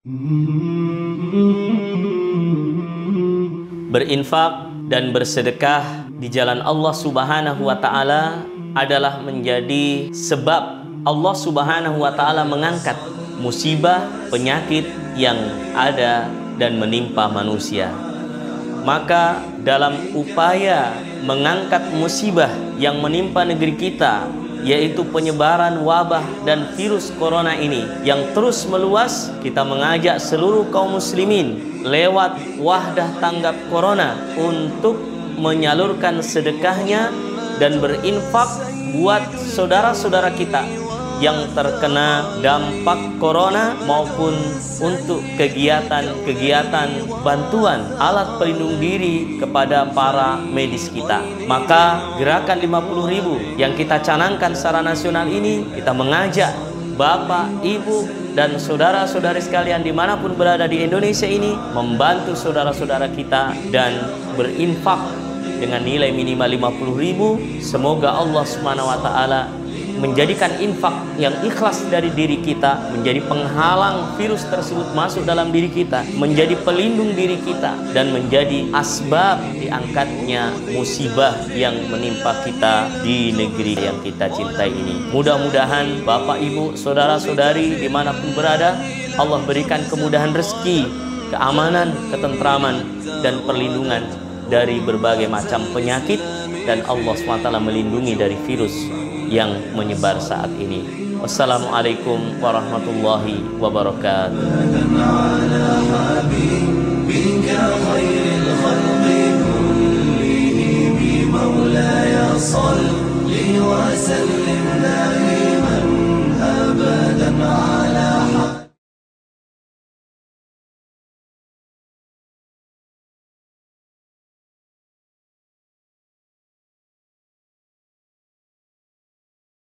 Berinfak dan bersedekah di jalan Allah Subhanahu wa Ta'ala adalah menjadi sebab Allah Subhanahu wa Ta'ala mengangkat musibah, penyakit yang ada dan menimpa manusia. Maka dalam upaya mengangkat musibah yang menimpa negeri kita, yaitu penyebaran wabah dan virus corona ini yang terus meluas, kita mengajak seluruh kaum muslimin lewat Wahdah Tanggap Corona untuk menyalurkan sedekahnya dan berinfak buat saudara-saudara kita yang terkena dampak corona maupun untuk kegiatan-kegiatan bantuan alat pelindung diri kepada para medis kita. Maka gerakan 50.000 yang kita canangkan secara nasional ini, kita mengajak Bapak, Ibu, dan saudara-saudari sekalian dimanapun berada di Indonesia ini membantu saudara-saudara kita dan berinfak dengan nilai minimal 50.000. Semoga Allah Subhanahu wa Ta'ala menjadikan infak yang ikhlas dari diri kita menjadi penghalang virus tersebut masuk dalam diri kita, menjadi pelindung diri kita, dan menjadi asbab diangkatnya musibah yang menimpa kita di negeri yang kita cintai ini. Mudah-mudahan Bapak, Ibu, saudara-saudari dimanapun berada, Allah berikan kemudahan rezeki, keamanan, ketentraman, dan perlindungan dari berbagai macam penyakit, dan Allah SWT melindungi dari virus yang menyebar saat ini. Wassalamualaikum warahmatullahi wabarakatuh.